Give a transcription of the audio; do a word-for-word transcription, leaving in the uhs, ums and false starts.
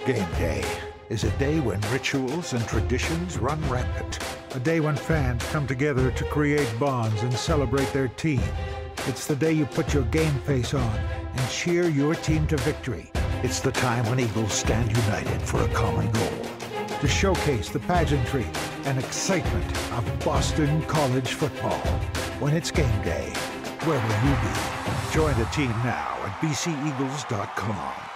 Game day is a day when rituals and traditions run rampant. A day when fans come together to create bonds and celebrate their team. It's the day you put your game face on and cheer your team to victory. It's the time when Eagles stand united for a common goal. To showcase the pageantry and excitement of Boston College football. When it's game day, where will you be? Join the team now at b c eagles dot com.